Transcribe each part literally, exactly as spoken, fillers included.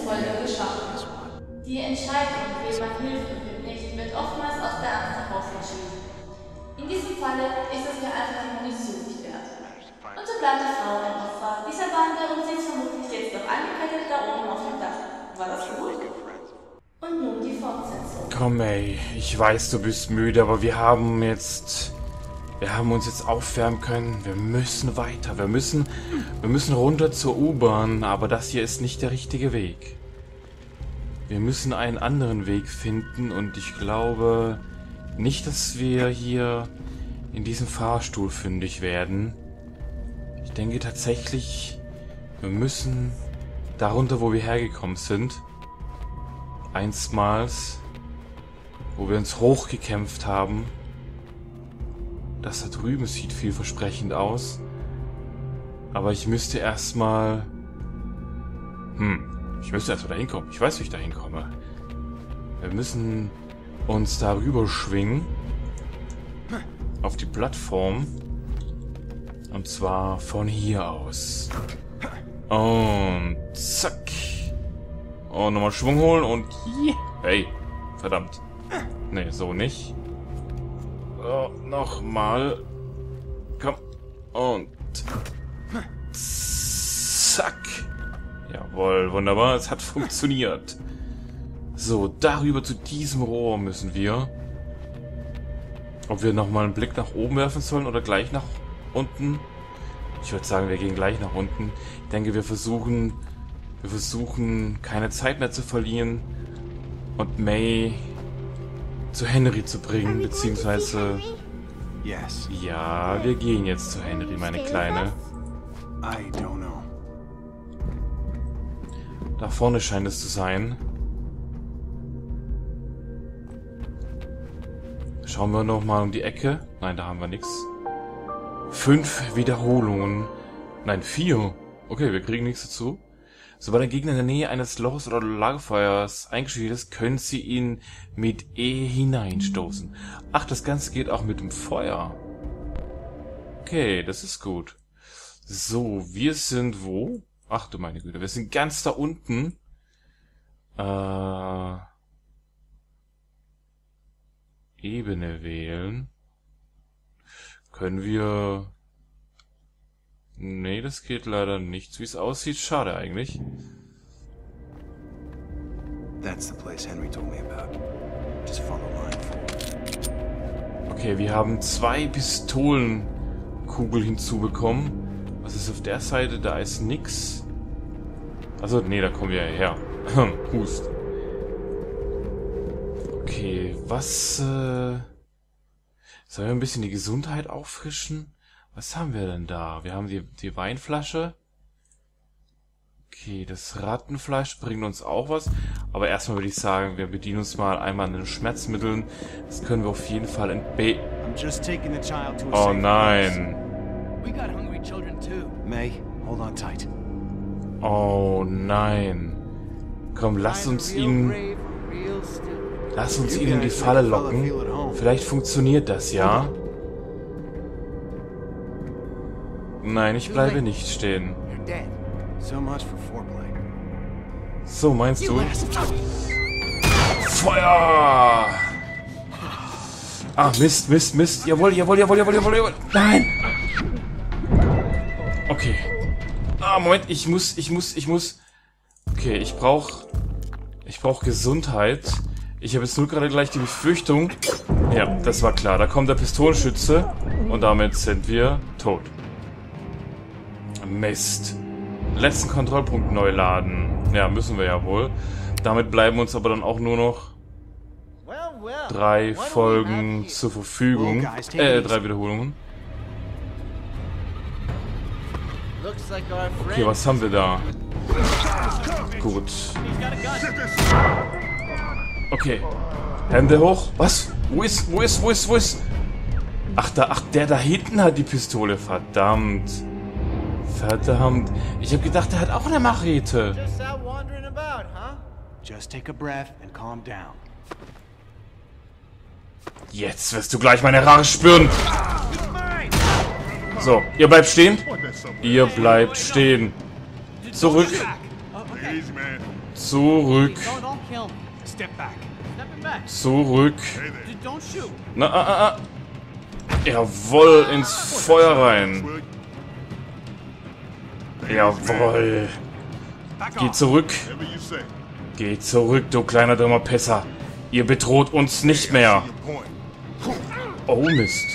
Folge geschaffen. Die Entscheidung, wem man hilft und wem nicht, wird oftmals aus der Angst heraus entschieden. In diesem Falle ist es mir einfach die Munition nicht wert. Und so bleibt die Frau ein Opfer dieser Bande und sie ist vermutlich jetzt noch angekettet da oben auf dem Dach. War das gut? Und nun die Fortsetzung. Komm ey, ich weiß, du bist müde, aber wir haben jetzt... Wir haben uns jetzt aufwärmen können. Wir müssen weiter. Wir müssen, wir müssen runter zur U-Bahn. Aber das hier ist nicht der richtige Weg. Wir müssen einen anderen Weg finden. Und ich glaube nicht, dass wir hier in diesem Fahrstuhl fündig werden. Ich denke tatsächlich, wir müssen darunter, wo wir hergekommen sind. Einstmals, wo wir uns hochgekämpft haben. Das da drüben sieht vielversprechend aus. Aber ich müsste erstmal... Hm, ich müsste erstmal da hinkommen. Ich weiß, wie ich da hinkomme. Wir müssen uns da rüber schwingen. Auf die Plattform. Und zwar von hier aus. Und zack. Und nochmal Schwung holen und... Hey, verdammt. Nee, so nicht. So, nochmal. Komm. Und... Zack. Jawohl, wunderbar. Es hat funktioniert. So, darüber zu diesem Rohr müssen wir. Ob wir nochmal einen Blick nach oben werfen sollen oder gleich nach unten. Ich würde sagen, wir gehen gleich nach unten. Ich denke, wir versuchen... Wir versuchen, keine Zeit mehr zu verlieren. Und May... zu Henry zu bringen, beziehungsweise... Ja, wir gehen jetzt zu Henry, meine Kleine. Da vorne scheint es zu sein. Schauen wir noch mal um die Ecke. Nein, da haben wir nichts. Fünf Wiederholungen. Nein, vier. Okay, wir kriegen nichts dazu. Sobald ein Gegner in der Nähe eines Loches oder Lagerfeuers eingeschrieben ist, können sie ihn mit E hineinstoßen. Ach, das Ganze geht auch mit dem Feuer. Okay, das ist gut. So, wir sind wo? Ach du meine Güte, wir sind ganz da unten. Äh, Ebene wählen. Können wir... Nee, das geht leider nicht, wie es aussieht. Schade eigentlich. Okay, wir haben zwei Pistolenkugeln hinzubekommen. Was ist auf der Seite? Da ist nix. Also, nee, da kommen wir ja her. Hust. Okay, was... Äh, sollen wir ein bisschen die Gesundheit auffrischen? Was haben wir denn da? Wir haben die, die Weinflasche. Okay, das Rattenfleisch bringt uns auch was. Aber erstmal würde ich sagen, wir bedienen uns mal einmal an den Schmerzmitteln. Das können wir auf jeden Fall entbe... Oh nein. Oh nein. Komm, lass uns ihn... Lass uns ihn in die Falle locken. Vielleicht funktioniert das, ja? Nein, ich bleibe nicht stehen. So, meinst du? Feuer! Ah, Mist, Mist, Mist. Jawohl, jawohl, jawohl, jawohl, jawohl, jawohl. Nein! Okay. Ah, Moment, ich muss, ich muss, ich muss... Okay, ich brauche... Ich brauche Gesundheit. Ich habe jetzt nur gerade gleich die Befürchtung... Ja, das war klar. Da kommt der Pistolenschütze. Und damit sind wir tot. Mist. Letzten Kontrollpunkt neu laden. Ja, müssen wir ja wohl. Damit bleiben uns aber dann auch nur noch drei Folgen zur Verfügung. Äh, drei Wiederholungen. Okay, was haben wir da? Gut. Okay. Hände hoch. Was? Wo ist, wo ist, wo ist, wo ist? Ach, da, ach, der da hinten hat die Pistole. Verdammt. Verdammt. Ich habe gedacht, er hat auch eine Machete. Jetzt wirst du gleich meine Rache spüren. So, ihr bleibt stehen. Ihr bleibt stehen. Zurück. Zurück. Zurück. Na, ah, ah, ah. Jawohl, ins Feuer rein. Jawohl. Geh zurück. Geh zurück, du kleiner dummer Pisser. Ihr bedroht uns nicht mehr. Oh, Mist.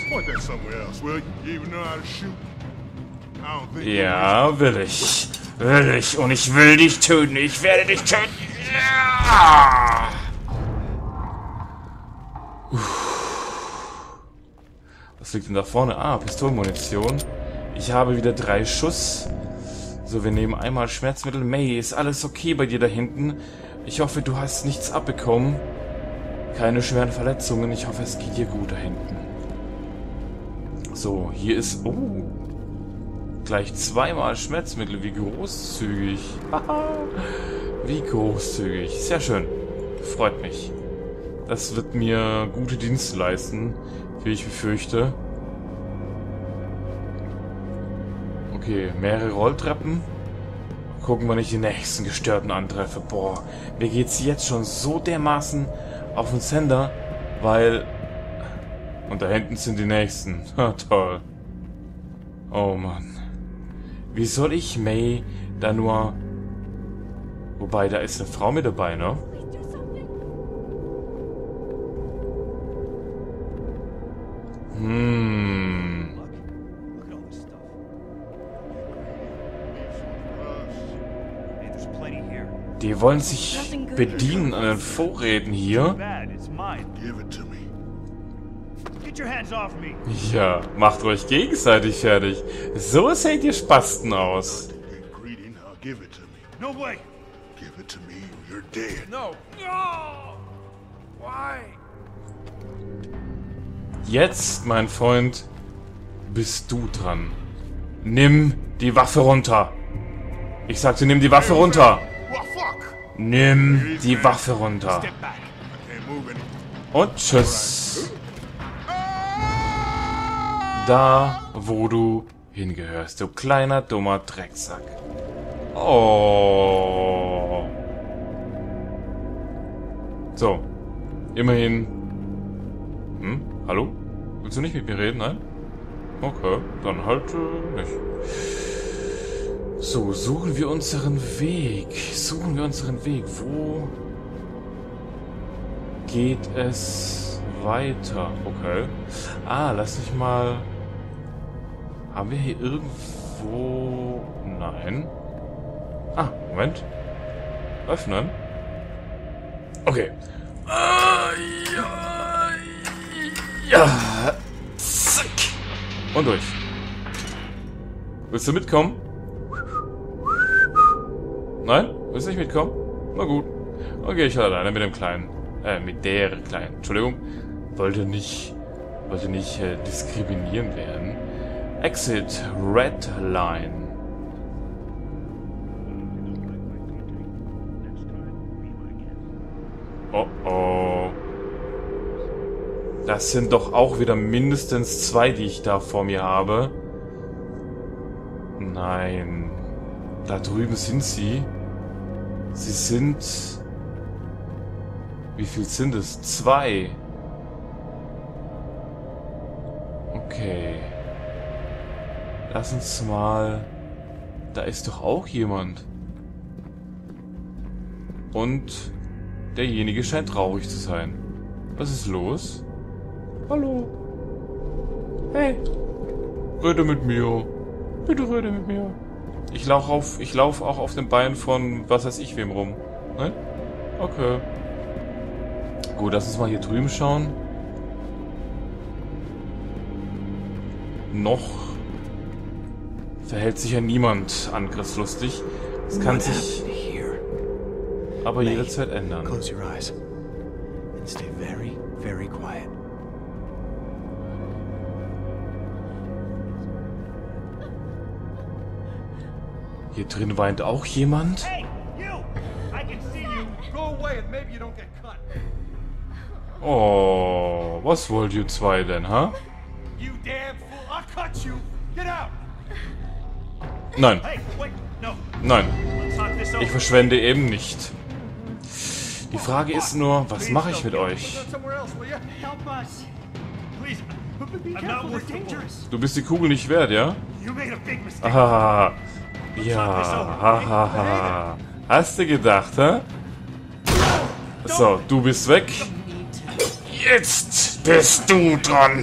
Ja, will ich. Will ich. Und ich will dich töten. Ich werde dich töten. Ja. Was liegt denn da vorne? Ah, Pistolenmunition. Ich habe wieder drei Schuss. So, wir nehmen einmal Schmerzmittel. May, ist alles okay bei dir da hinten? Ich hoffe, du hast nichts abbekommen. Keine schweren Verletzungen. Ich hoffe, es geht dir gut da hinten. So, hier ist... Oh. Gleich zweimal Schmerzmittel. Wie großzügig. Wie großzügig. Sehr schön. Freut mich. Das wird mir gute Dienste leisten, wie ich befürchte. Okay, mehrere Rolltreppen. Gucken, wann ich die nächsten Gestörten antreffe. Boah, mir geht's jetzt schon so dermaßen auf den Sender, weil... Und da hinten sind die nächsten. Ha, toll. Oh Mann. Wie soll ich May da nur... Wobei, da ist eine Frau mit dabei, ne? Hm. Die wollen sich bedienen an den Vorräten hier. Ja, macht euch gegenseitig fertig. So seht ihr Spasten aus. Jetzt, mein Freund, bist du dran. Nimm die Waffe runter. Ich sagte, nimm die Waffe runter. Nimm die Waffe runter. Und tschüss. Da, wo du hingehörst, du kleiner, dummer Drecksack. Oh. So. Immerhin. Hm? Hallo? Willst du nicht mit mir reden? Nein? Okay, dann halt äh, nicht. So, suchen wir unseren Weg. Suchen wir unseren Weg. Wo geht es weiter? Okay. Ah, lass mich mal... Haben wir hier irgendwo... Nein. Ah, Moment. Öffnen. Okay. Ah, ja, ja. Zack. Und durch. Willst du mitkommen? Nein? Willst du nicht mitkommen? Na gut. Okay, ich halt alleine mit dem Kleinen. Äh, mit der Kleinen. Entschuldigung. Wollte nicht... Wollte nicht äh, diskriminieren werden. Exit Red Line. Oh oh. Das sind doch auch wieder mindestens zwei, die ich da vor mir habe. Nein. Da drüben sind sie. Sie sind... Wie viel sind es? Zwei. Okay. Lass uns mal... Da ist doch auch jemand. Und derjenige scheint traurig zu sein. Was ist los? Hallo. Hey. Rede mit mir. Bitte rede mit mir. Ich laufe auf, ich laufe auch auf den Beinen von was weiß ich wem rum. Nein? Okay. Gut, lass uns mal hier drüben schauen. Noch verhält sich ja niemand angriffslustig. Es kann sich aber jederzeit ändern. Close your eyes and stay very, very quiet. Hier drin weint auch jemand. Hey, you! I can see you. Go away and maybe you don't get cut. Oh, was wollt ihr zwei denn, ha? You damn fool! I'll cut you. Get out. Nein. Hey, wait. Nein, ich verschwende eben nicht. Die Frage ist nur, was mache ich mit euch? Du bist die Kugel nicht wert, ja? Ah, ja, hahaha. Hast du gedacht, hä? So, du bist weg. Jetzt bist du dran.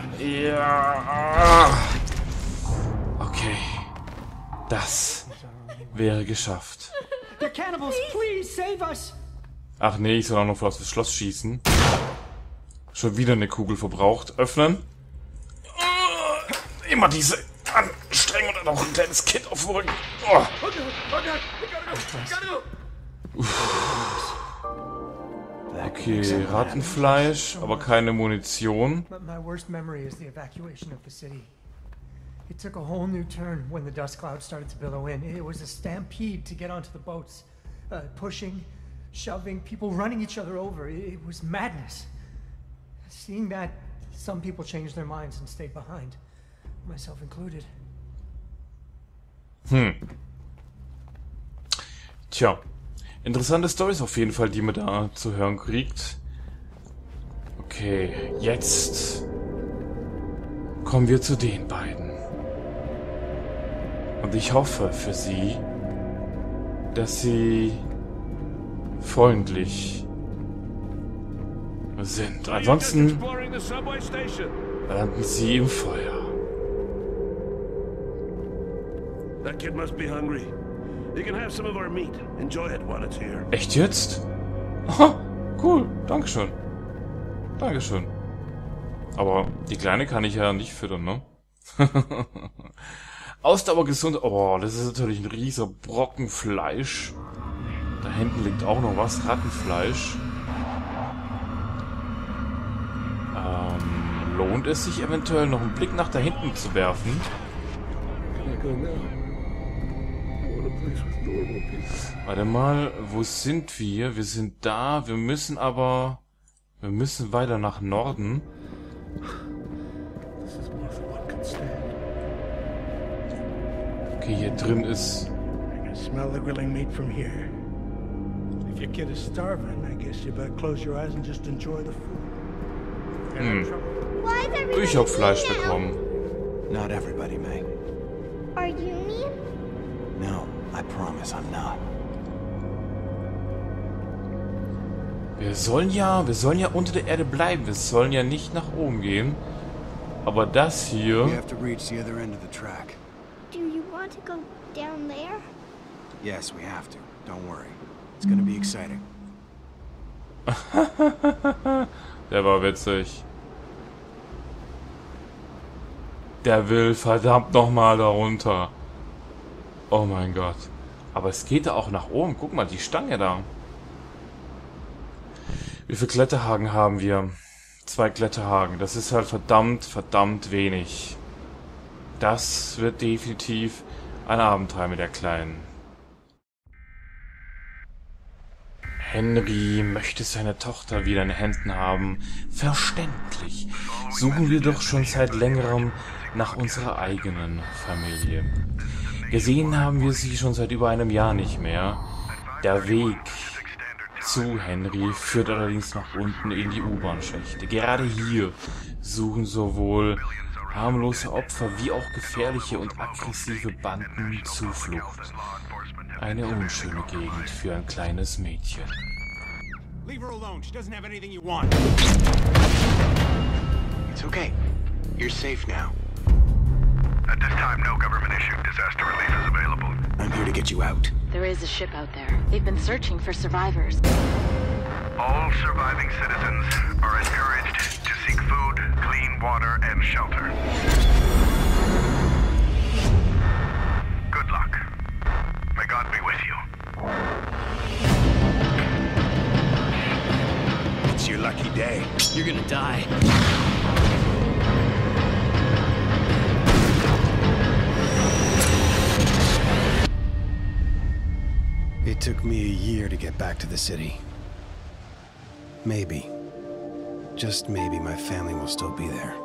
Ja. Okay. Das wäre geschafft. Ach nee, ich soll auch noch auf das Schloss schießen. Schon wieder eine Kugel verbraucht. Öffnen. Immer diese Anstrengung und dann noch ein kleines Kind auf dem Rücken. Oh. Okay, Rattenfleisch, aber keine Munition. It took a whole new turn when the dust cloud started to billow in. It was a stampede to get onto the boats. Uh, pushing, shoving, people running each other over. It, it was madness. Seeing that, some people changed their minds and stayed behind. Myself included. Hm. Tja. Interessante Storys auf jeden Fall, die man da zu hören kriegt. Okay, jetzt kommen wir zu den beiden. Und ich hoffe für sie, dass sie freundlich sind. Ansonsten landen sie im Feuer. That kid must be hungry. You can have some of our meat. Enjoy it while it's here. Echt jetzt? Aha, cool. Dankeschön. Dankeschön. Aber die Kleine kann ich ja nicht füttern, ne? Ausdauer gesund. Oh, das ist natürlich ein riesiger Brocken Fleisch. Da hinten liegt auch noch was. Rattenfleisch. Ähm, lohnt es sich eventuell noch einen Blick nach da hinten zu werfen? Warte mal, wo sind wir? Wir sind da, wir müssen aber... Wir müssen weiter nach Norden. Okay, hier drin ist... I can smell the grilling meat from here. If your kid is starving, I guess you better close your eyes and just enjoy the food. Hm. Ich hab Fleisch bekommen. Not everybody, May. Are you mean? No, I promise I'm not. Wir sollen ja, wir sollen ja unter der Erde bleiben. Wir sollen ja nicht nach oben gehen. Aber das hier... We have to reach the other end of the track. Do you want to go down there? Yes, we have to. Don't worry. It's gonna be exciting. Der war witzig. Der will verdammt nochmal da runter. Oh mein Gott. Aber es geht da auch nach oben. Guck mal, die Stange da. Wie viele Kletterhaken haben wir? Zwei Kletterhaken. Das ist halt verdammt, verdammt wenig. Das wird definitiv ein Abenteuer mit der Kleinen. Henry möchte seine Tochter wieder in den Händen haben. Verständlich. Suchen wir doch schon seit längerem nach unserer eigenen Familie. Gesehen haben wir sie schon seit über einem Jahr nicht mehr. Der Weg zu Henry führt allerdings nach unten in die U-Bahn-Schächte. Gerade hier suchen sowohl harmlose Opfer wie auch gefährliche und aggressive Banden Zuflucht. Eine unschöne Gegend für ein kleines Mädchen. Leave her alone. She doesn't have anything you want. It's okay. You're safe now. At this time, no government-issued disaster relief is available. I'm here to get you out. There is a ship out there. They've been searching for survivors. All surviving citizens are encouraged to seek food, clean water, and shelter. Good luck. May God be with you. It's your lucky day. You're gonna die. It took me a year to get back to the city. Maybe, just maybe, my family will still be there.